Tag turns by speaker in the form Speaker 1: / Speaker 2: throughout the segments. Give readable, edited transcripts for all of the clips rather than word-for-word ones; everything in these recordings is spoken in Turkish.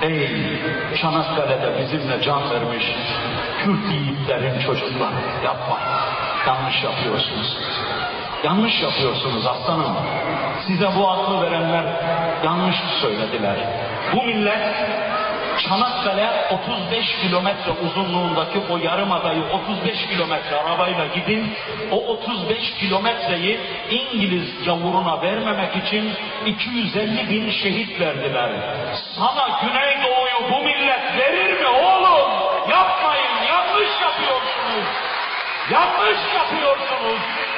Speaker 1: Ey Çanakkale'de bizimle can vermiş Kürt yiğitlerin çocukları, yapmayın. Yanlış yapıyorsunuz. Yanlış yapıyorsunuz aslanım. Size bu aklı verenler yanlış söylediler. Bu millet Çanakkale 35 kilometre uzunluğundaki o yarımadayı 35 kilometre arabayla gidin, o 35 kilometreyi İngiliz gavuruna vermemek için 250 bin şehit verdiler. Sana Güneydoğu'yu bu millet verir mi oğlum? Yapmayın, yanlış yapıyorsunuz. Yanlış yapıyorsunuz.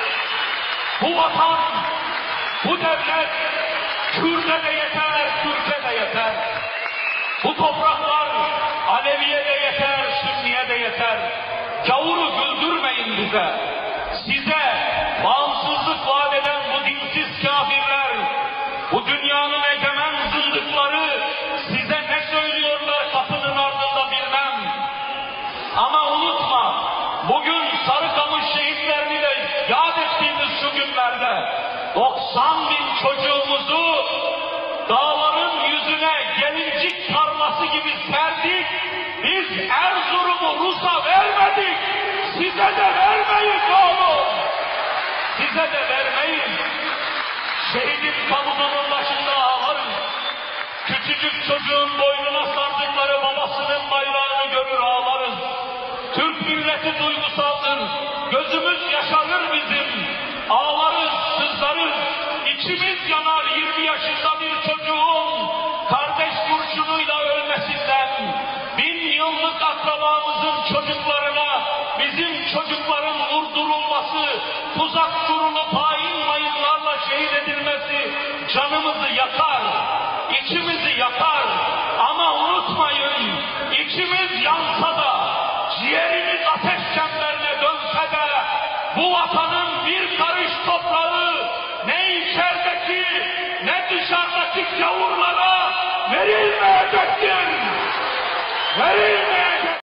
Speaker 1: Bu vatan, bu devlet Kürt'e de yeter, Türk'e de yeter. Bu topraklar Alevi'ye de yeter, Sünni'ye de yeter. Gavuru güldürmeyin bize. Size bağımsızlık vaat eden bu dinsiz kafirler, bu dünyanın egemen zındıkları size ne söylüyorlar kapının ardında bilmem. Ama unutma, bugün Sarıkamış şehitlerini de yad ettiğimiz şu günlerde 90 bin çocuğumuzu dağların yüzüne gelincik tarlası gibi serdik. Biz Erzurum'u Rus'a vermedik. Size de vermeyin oğlum. Size de vermeyin. Şehidin tabutunun başında ağlarım. Küçücük çocuğun boynuna sardıkları babasının bayrağını görür ağlarız. Türk milleti duygusaldır. Gözümüz yaşarır bizim. Ağlarız, sızlarız. İçimiz yanar 20 yaşında bir çocuğun kardeş kurşunuyla ölmesinden, 1000 yıllık akrabamızın çocuklarına bizim çocukların vurdurulması, tuzak kurulup hain mayınlarla şehit edilmesi canımızı yakar, içimizi yakar. Ama unutmayın, içimiz yansa da, ciğerimiz ateş çemberine dönse de, bu vatanın bir karış toprağı ne içerideki ne dışarıdaki gavurlara verilmeyecektir. Verilmeyecektir.